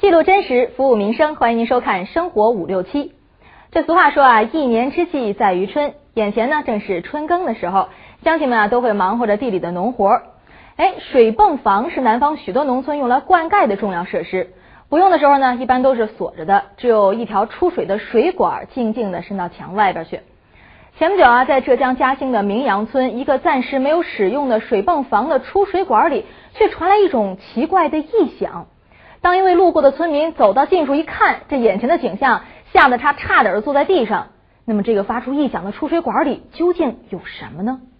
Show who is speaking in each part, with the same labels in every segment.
Speaker 1: 记录真实，服务民生，欢迎您收看《生活567》。这俗话说啊，一年之计在于春，眼前呢正是春耕的时候，乡亲们啊都会忙活着地里的农活。水泵房是南方许多农村用来灌溉的重要设施，不用的时候呢，一般都是锁着的，只有一条出水的水管静静地伸到墙外边去。前不久啊，在浙江嘉兴的明阳村，一个暂时没有使用的水泵房的出水管里，却传来一种奇怪的异响。当一位路过的村民走到近处一看，这眼前的景象吓得他差点坐在地上。那么这个发出异响的出水管里究竟有什么呢？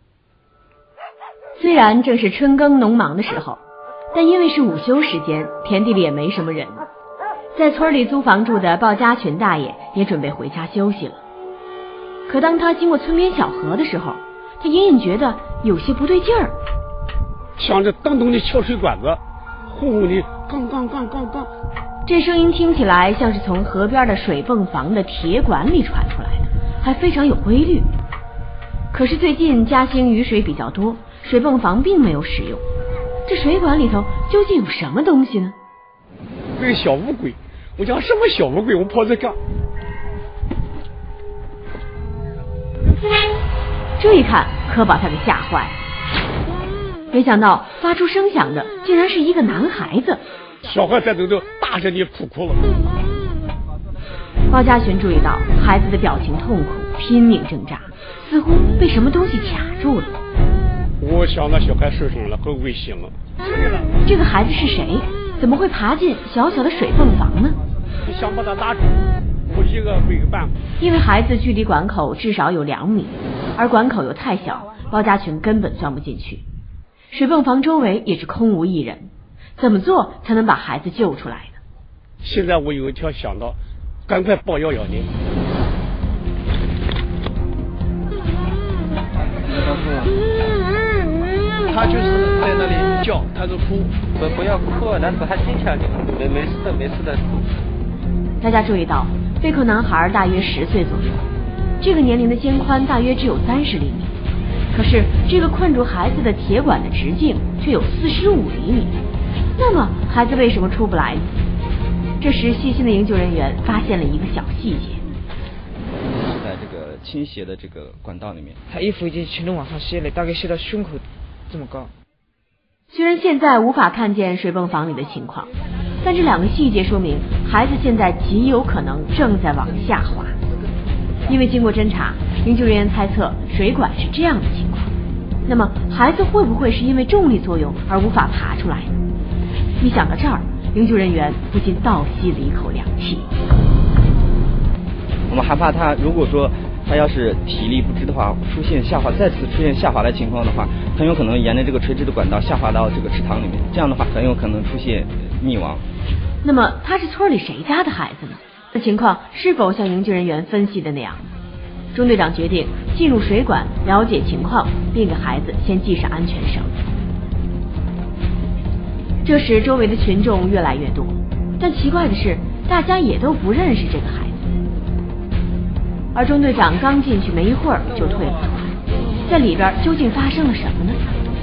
Speaker 2: 虽然正是春耕农忙的时候，但因为是午休时间，田地里也没什么人。在村里租房住的鲍家群大爷也准备回家休息了。可当他经过村边小河的时候，他隐隐觉得有些不对劲儿，
Speaker 3: 像这咚咚的敲水管子，呼呼的杠杠杠杠杠。
Speaker 2: 这声音听起来像是从河边的水泵房的铁管里传出来的，还非常有规律。可是最近嘉兴雨水比较多，水泵房并没有使用，这水管里头究竟有什么东西呢？
Speaker 3: 这个小乌龟，我讲什么小乌龟？我跑这干。
Speaker 2: 这一看可把他给吓坏了，没想到发出声响的竟然是一个男孩子。
Speaker 3: 小孩在这都大声地哭了。
Speaker 2: 包家群注意到孩子的表情痛苦，拼命挣扎，似乎被什么东西卡住了。
Speaker 3: 我想那小孩受伤了，很危险了。
Speaker 2: 这个孩子是谁？怎么会爬进小小的水泵房呢？
Speaker 3: 想把他拉住，我一个没有办法。
Speaker 2: 因为孩子距离管口至少有2米，而管口又太小，包家群根本钻不进去。水泵房周围也是空无一人，怎么做才能把孩子救出来呢？
Speaker 3: 现在我有一条想到，赶快报110。
Speaker 4: 他就是在那里叫，他就哭。
Speaker 5: 不要哭，男子还坚强点，没事的，没事的。
Speaker 2: 大家注意到，被扣男孩大约10岁左右，这个年龄的肩宽大约只有30厘米，可是这个困住孩子的铁管的直径却有45厘米。那么孩子为什么出不来呢？这时细心的营救人员发现了一个小细节，
Speaker 6: 是在这个倾斜的这个管道里面，
Speaker 7: 他衣服已经全都往上卸了，大概卸到胸口这么高。
Speaker 2: 虽然现在无法看见水泵房里的情况，但这2个细节说明孩子现在极有可能正在往下滑。因为经过侦查，营救人员猜测水管是这样的情况，那么孩子会不会是因为重力作用而无法爬出来呢？一想到这儿，营救人员不禁倒吸了一口凉气。
Speaker 6: 我们害怕他如果说他要是体力不支的话，再次出现下滑的情况的话，很有可能沿着这个垂直的管道下滑到这个池塘里面，这样的话很有可能出现溺亡。
Speaker 2: 那么他是村里谁家的孩子呢？这情况是否像营救人员分析的那样？中队长决定进入水管了解情况，并给孩子先系上安全绳。这时周围的群众越来越多，但奇怪的是大家也都不认识这个孩子。而中队长刚进去没一会儿就退了出来，在里边究竟发生了什么呢？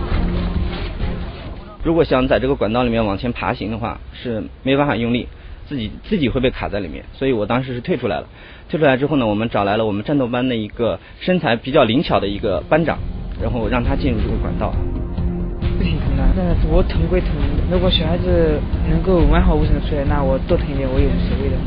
Speaker 6: 如果想在这个管道里面往前爬行的话，是没办法用力，自己会被卡在里面，所以我当时是退出来了。退出来之后呢，我们找来了我们战斗班的一个身材比较灵巧的一个班长，然后让他进入这个管道。
Speaker 7: 不挺疼的，但是我疼归疼，如果小孩子能够完好无损的出来，那我多疼一点我也无所谓的。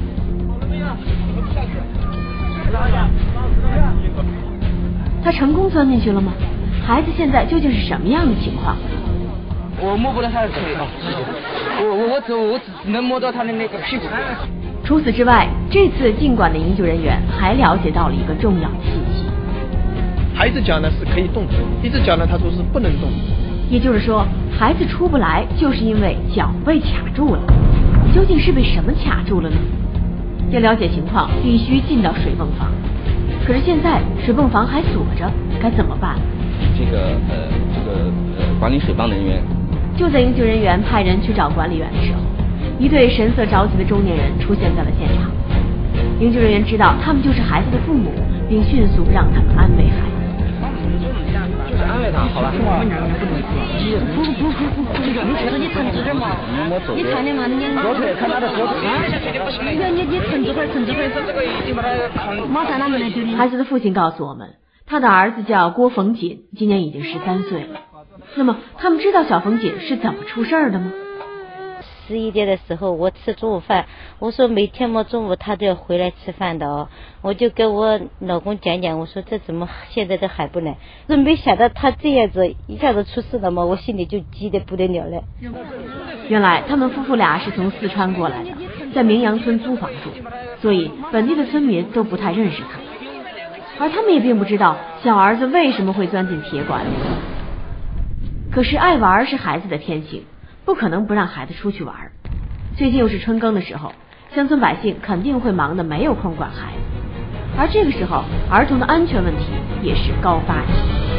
Speaker 2: 他成功钻进去了吗？孩子现在究竟是什么样的情况？
Speaker 5: 我摸不到他的腿，我只能摸到他的那个屁股。
Speaker 2: 除此之外，这次进管的营救人员还了解到了一个重要的信息。
Speaker 4: 孩子脚呢是可以动的，一只脚呢他说是不能动。
Speaker 2: 也就是说，孩子出不来就是因为脚被卡住了。究竟是被什么卡住了呢？要了解情况，必须进到水泵房。可是现在水泵房还锁着，该怎么办？
Speaker 6: 这个管理水泵的人员，
Speaker 2: 就在营救人员派人去找管理员的时候，一对神色着急的中年人出现在了现场。营救人员知道他们就是孩子的父母，并迅速让他们安慰孩子。
Speaker 5: 安慰他，好吧？
Speaker 8: 我们2个人不能去。不，这个你觉得你沉着点嘛？你看的嘛，你
Speaker 5: 左腿看他的左腿。
Speaker 8: 你沉着会儿，这个已经把他扛。马上他们来救你。
Speaker 2: 孩子的父亲告诉我们，他的儿子叫郭逢锦，今年已经13岁了。那么他们知道小逢锦是怎么出事儿的吗
Speaker 9: ？11点的时候，我吃中午饭，我说每天嘛中午他都要回来吃饭的哦，我就跟我老公讲，我说这怎么现在都还不来？说没想到他这样子一下子出事了嘛，我心里就急得不得了了。
Speaker 2: 原来他们夫妇俩是从四川过来的，在明阳村租房住，所以本地的村民都不太认识他，而他们也并不知道小儿子为什么会钻进铁管里。可是爱玩是孩子的天性，不可能不让孩子出去玩。最近又是春耕的时候，乡村百姓肯定会忙得没有空管孩子，而这个时候儿童的安全问题也是高发期。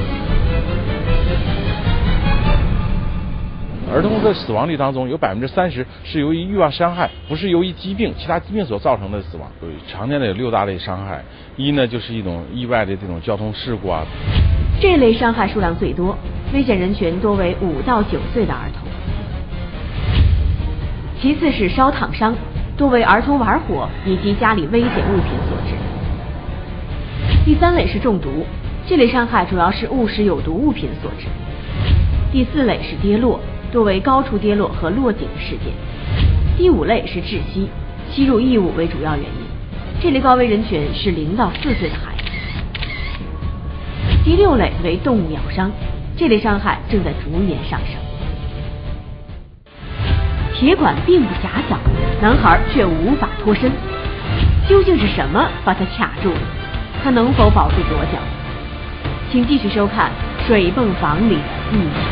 Speaker 10: 儿童的死亡率当中有30%是由于意外伤害，不是由于疾病其他疾病所造成的死亡。常见的有6大类伤害，一呢就是一种意外的这种交通事故啊，
Speaker 2: 这类伤害数量最多，危险人群多为5到9岁的儿童。其次是烧烫伤，多为儿童玩火以及家里危险物品所致。第3类是中毒，这类伤害主要是误食有毒物品所致。第4类是跌落，多为高处跌落和落井的事件。第5类是窒息，吸入异物为主要原因，这类高危人群是0到4岁的孩子。第6类为动物咬伤，这类伤害正在逐年上升。铁管并不狭小，男孩却无法脱身，究竟是什么把他卡住了？他能否保住左脚？请继续收看《水泵房里的异常》。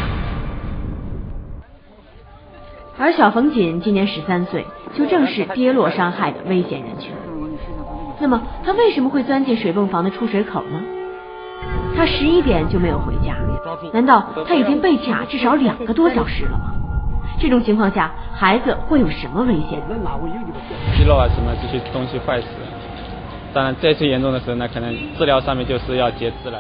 Speaker 2: 而小冯锦今年13岁，就正是跌落伤害的危险人群。那么他为什么会钻进水泵房的出水口呢？他11点就没有回家，难道他已经被卡至少2个多小时了吗？这种情况下，孩子会有什么危险？
Speaker 11: 肌肉啊什么这些东西坏死，当然最严重的时候，那可能治疗上面就是要截肢了。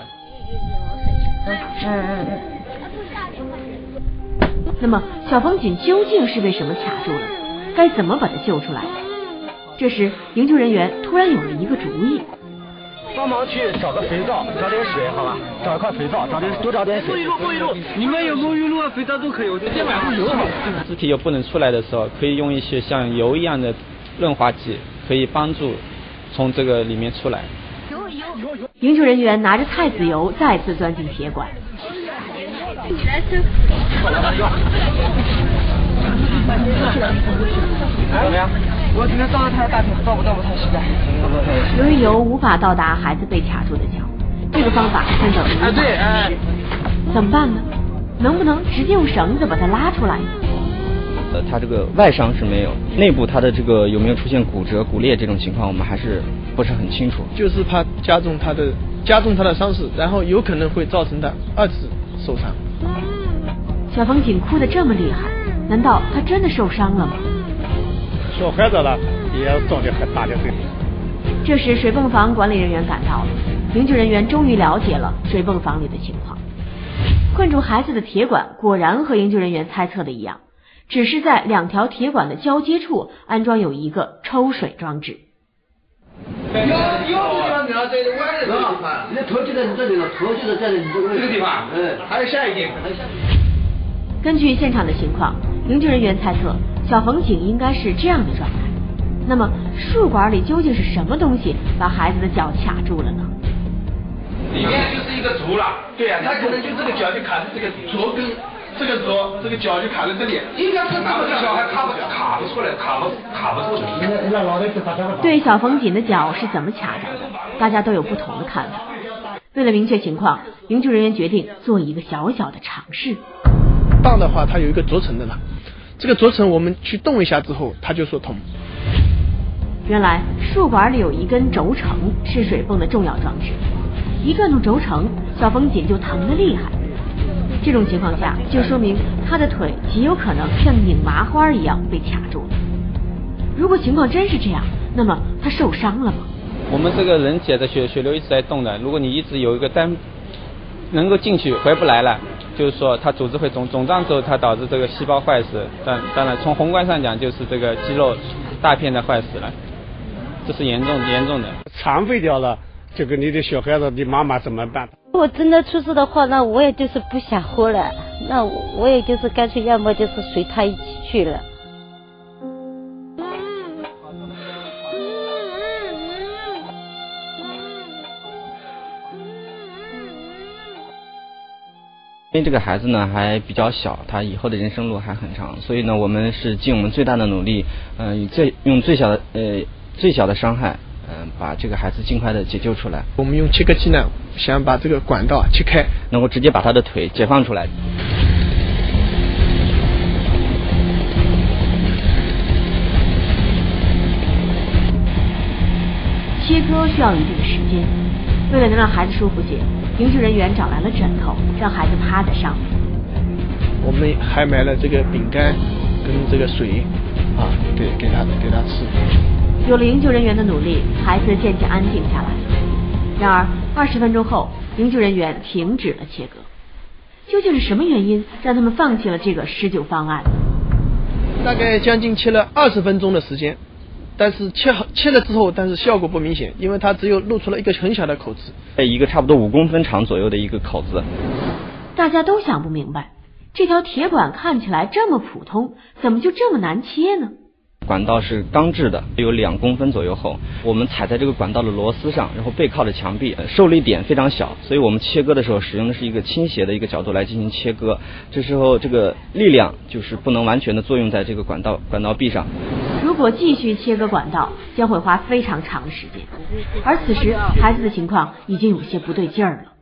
Speaker 2: 那么小冯锦究竟是被什么卡住了？该怎么把他救出来？这时营救人员突然有了一个主意，
Speaker 5: 帮忙去找个肥皂，找点水，好吧？找一块肥皂，多找点水。沐浴露，
Speaker 11: 你们有沐浴露啊、肥皂都可以，我就先买上油好了。肢体又不能出来的时候，可以用一些像油一样的润滑剂，可以帮助从这个里面出来。
Speaker 2: 营救人员拿着菜籽油再次钻进铁管。
Speaker 5: 怎么样？我今天照了他的大腿，照不他膝盖。
Speaker 2: 由于油无法到达孩子被卡住的脚，这个方法真的无法。
Speaker 5: 对，
Speaker 2: 怎么办呢？能不能直接用绳子把它拉出来呢？
Speaker 6: 他这个外伤是没有，内部他的这个有没有出现骨折、骨裂这种情况，我们还是不是很清楚。
Speaker 4: 就是怕加重他的伤势，然后有可能会造成他2次受伤。
Speaker 2: 小冯锦哭得这么厉害，难道他真的受伤了吗？
Speaker 3: 小孩子了也遭的很大的罪。
Speaker 2: 这时水泵房管理人员赶到了，营救人员终于了解了水泵房里的情况。困住孩子的铁管果然和营救人员猜测的一样，只是在2条铁管的交接处安装有一个抽水装置。
Speaker 5: 有装置在歪的地方，你的头就在你这里了，头就是在你这个地方，还有下一点。
Speaker 2: 根据现场的情况，营救人员猜测小冯锦应该是这样的状态。那么树管里究竟是什么东西把孩子的脚卡住了呢？
Speaker 12: 里面就是一个足了，对呀，他可能就这个脚就卡在这个足跟这个足，这个脚就卡在这里，应该是拿不小孩卡不出来，卡不出来。
Speaker 2: 对小冯锦的脚是怎么卡着的，大家都有不同的看法。为了明确情况，营救人员决定做一个小小的尝试。
Speaker 4: 棒的话，它有一个着层的嘛，这个着层我们去动一下之后，它就说通。
Speaker 2: 原来树管里有一根轴承是水泵的重要装置，一转动轴承，小冯锦就疼得厉害。这种情况下，就说明他的腿极有可能像拧麻花一样被卡住了。如果情况真是这样，那么他受伤了吗？
Speaker 11: 我们这个人体的血流一直在动的，如果你一直有一个单能够进去回不来了，就是说它组织会肿胀之后，它导致这个细胞坏死。当然从宏观上讲，就是这个肌肉大片的坏死了，这是严重的。
Speaker 3: 肠废掉了，这个你的小孩子的妈妈怎么办？
Speaker 9: 我真的出事的话，那我也就是不想活了，那我也就是干脆要么就是随他一起去了。
Speaker 6: 因为这个孩子呢还比较小，他以后的人生路还很长，所以呢我们是尽我们最大的努力，用最小的伤害，把这个孩子尽快的解救出来。
Speaker 4: 我们用切割机呢，想把这个管道切开，
Speaker 6: 能够直接把他的腿解放出来。
Speaker 2: 切割需要一定的时间，为了能让孩子舒服些，营救人员找来了枕头，让孩子趴在上面。
Speaker 4: 我们还买了这个饼干跟这个水啊，给他吃。
Speaker 2: 有了营救人员的努力，孩子渐渐安静下来了。然而20分钟后，营救人员停止了切割。究竟是什么原因让他们放弃了这个施救方案？
Speaker 4: 大概将近切了20分钟的时间，但是切了之后，但是效果不明显，因为它只有露出了一个很小的口子，
Speaker 6: 一个差不多5公分长左右的一个口子。
Speaker 2: 大家都想不明白，这条铁管看起来这么普通，怎么就这么难切呢？
Speaker 6: 管道是钢制的，有2公分左右厚。我们踩在这个管道的螺丝上，然后背靠着墙壁，受力点非常小，所以我们切割的时候使用的是一个倾斜的一个角度来进行切割。这时候这个力量就是不能完全的作用在这个管道壁上。
Speaker 2: 如果继续切割管道，将会花非常长的时间。而此时孩子的情况已经有些不对劲儿了。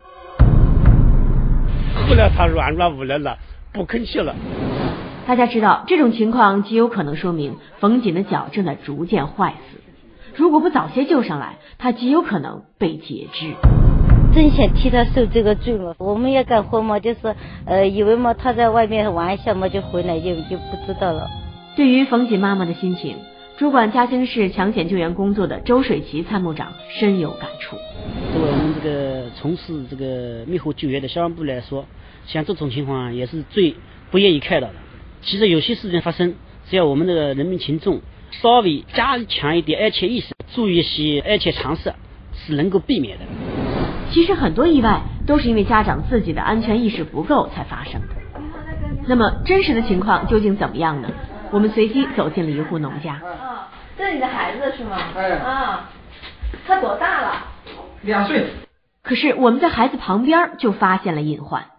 Speaker 3: 后来他软无赖了，不肯切了。
Speaker 2: 大家知道，这种情况极有可能说明冯锦的脚正在逐渐坏死。如果不早些救上来，他极有可能被截肢。
Speaker 9: 真想替他受这个罪嘛？我们也干活嘛，就是以为嘛他在外面玩一下嘛就回来，就不知道了。
Speaker 2: 对于冯锦妈妈的心情，主管嘉兴市抢险救援工作的周水奇参谋长深有感触。
Speaker 13: 作为我们这个从事这个灭火救援的消防部来说，像这种情况也是最不愿意看到的。其实有些事情发生，只要我们的人民群众稍微加强一点安全意识，注意一些安全常识，是能够避免的。
Speaker 2: 其实很多意外都是因为家长自己的安全意识不够才发生的。那么真实的情况究竟怎么样呢？我们随机走进了一户农家。
Speaker 1: 这是你的孩子是吗？他多大了？2岁。
Speaker 2: 可是我们在孩子旁边就发现了隐患。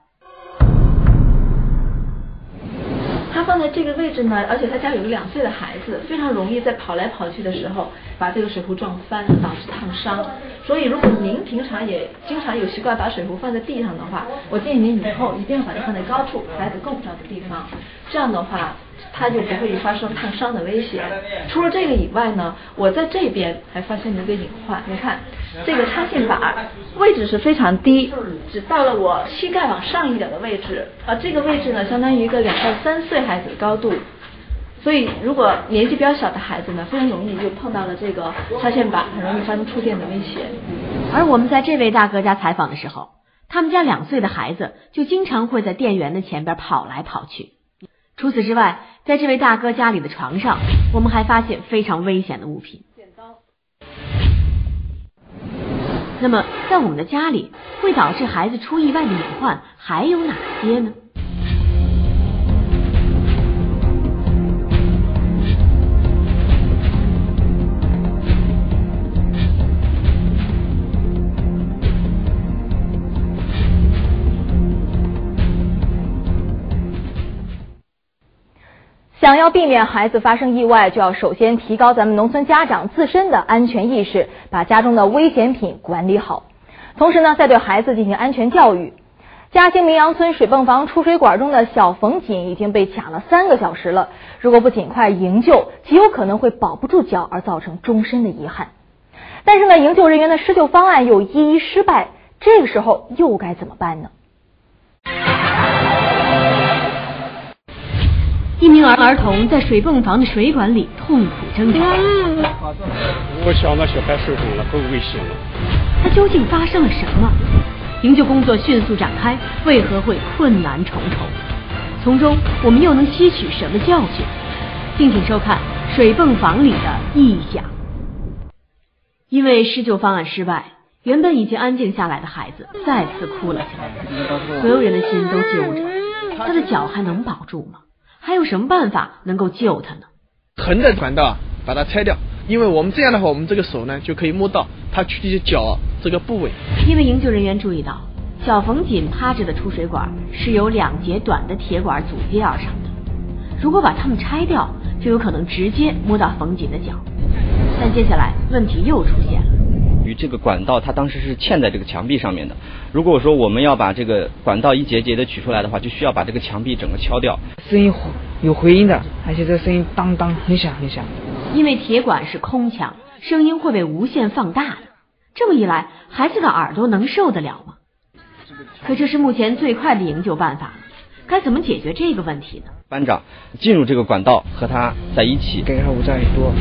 Speaker 1: 他放在这个位置呢，而且他家有个2岁的孩子，非常容易在跑来跑去的时候把这个水壶撞翻，导致烫伤。所以如果您平常也经常有习惯把水壶放在地上的话，我建议您以后一定要把它放在高处，孩子够不着的地方，这样的话它就不会发生烫伤的危险。除了这个以外呢，我在这边还发现了一个隐患。你看这个插线板位置是非常低，只到了我膝盖往上一点的位置，这个位置呢相当于一个2到3岁孩子的高度，所以如果年纪比较小的孩子呢，非常容易就碰到了这个插线板，很容易发生触电的危险。
Speaker 2: 而我们在这位大哥家采访的时候，他们家2岁的孩子就经常会在电源的前边跑来跑去。除此之外，在这位大哥家里的床上，我们还发现非常危险的物品。那么在我们的家里会导致孩子出意外的隐患还有哪些呢？
Speaker 1: 想要避免孩子发生意外，就要首先提高咱们农村家长自身的安全意识，把家中的危险品管理好。同时呢，再对孩子进行安全教育。嘉兴明阳村水泵房出水管中的小冯锦已经被卡了3个小时了，如果不尽快营救，极有可能会保不住脚而造成终身的遗憾。但是呢，营救人员的施救方案又一一失败，这个时候又该怎么办呢？
Speaker 2: 一名儿童在水泵房的水管里痛苦挣扎。
Speaker 3: 我想那小孩受伤了，很危险了。
Speaker 2: 他究竟发生了什么？ 营救工作迅速展开，为何会困难重重？从中我们又能吸取什么教训？敬请收看《水泵房里的异响》。因为施救方案失败，原本已经安静下来的孩子再次哭了起来，所有人的心都揪着，他的脚还能保住吗？还有什么办法能够救他呢？
Speaker 4: 横的管道把它拆掉，因为我们这样的话，我们这个手呢就可以摸到他躯体脚这个部位。
Speaker 2: 因为营救人员注意到，小冯锦趴着的出水管是由2节短的铁管组接而成的，如果把它们拆掉，就有可能直接摸到冯锦的脚。但接下来问题又出现了。
Speaker 6: 与这个管道它当时是嵌在这个墙壁上面的，如果说我们要把这个管道一节节的取出来的话，就需要把这个墙壁整个敲掉。
Speaker 7: 声音有回音的，而且这声音当当很响很响。
Speaker 2: 因为铁管是空腔，声音会被无限放大的，这么一来，孩子的耳朵能受得了吗？可这是目前最快的营救办法了，该怎么解决这个问题呢？
Speaker 6: 班长进入这个管道和他在一起，
Speaker 7: 给他无障碍多。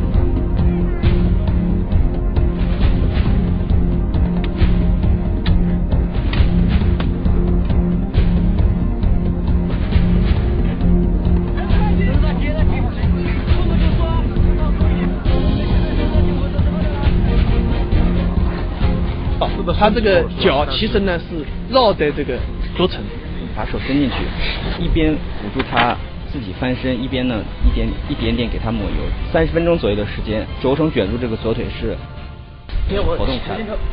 Speaker 4: 他这个脚其实呢是绕在这个左层，
Speaker 6: 把手伸进去，一边辅助他自己翻身，一边呢一点点给他抹油。30分钟左右的时间，轴承卷入这个左腿是活动开了。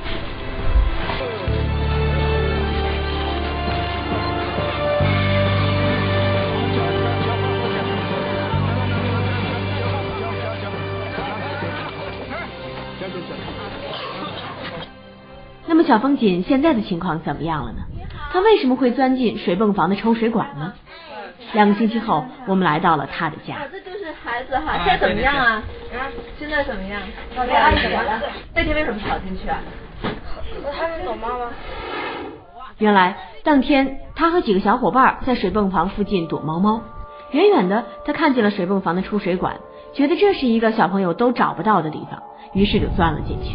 Speaker 2: 那么小冯锦现在的情况怎么样了呢？他为什么会钻进水泵房的抽水管呢？2个星期后，我们来到了他的家。
Speaker 1: 这就是孩子哈，现在怎么样啊？现在怎么样？被安全了。那天为什么跑进去啊？
Speaker 14: 他是走妈妈。
Speaker 2: 原来当天他和几个小伙伴在水泵房附近躲猫猫，远远的他看见了水泵房的出水管，觉得这是一个小朋友都找不到的地方，于是就钻了进去。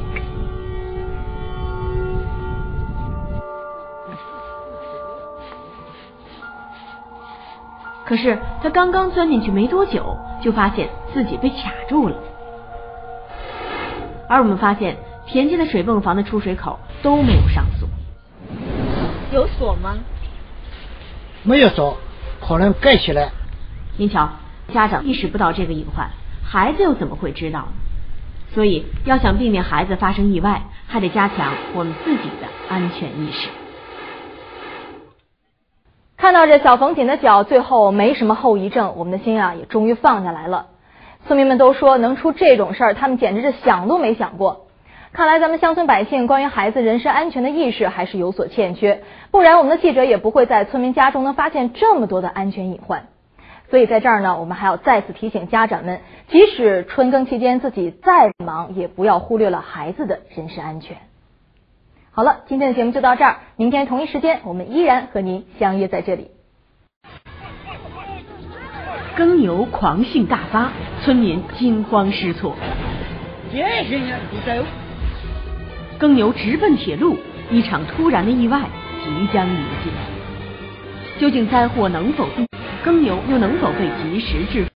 Speaker 2: 可是他刚刚钻进去没多久，就发现自己被卡住了。而我们发现田间的水泵房的出水口都没有上锁。
Speaker 1: 有锁吗？
Speaker 15: 没有锁，可能盖起来。
Speaker 2: 您瞧，家长意识不到这个隐患，孩子又怎么会知道呢？所以要想避免孩子发生意外，还得加强我们自己的安全意识。
Speaker 1: 看到这小冯锦的脚最后没什么后遗症，我们的心啊也终于放下来了。村民们都说能出这种事儿，他们简直是想都没想过。看来咱们乡村百姓关于孩子人身安全的意识还是有所欠缺，不然我们的记者也不会在村民家中能发现这么多的安全隐患。所以在这儿呢，我们还要再次提醒家长们，即使春耕期间自己再忙，也不要忽略了孩子的人身安全。好了，今天的节目就到这儿，明天同一时间我们依然和您相约在这里。
Speaker 2: 耕牛狂性大发，村民惊慌失措。耕牛直奔铁路，一场突然的意外即将临近。究竟灾祸能否避？耕牛又能否被及时制服？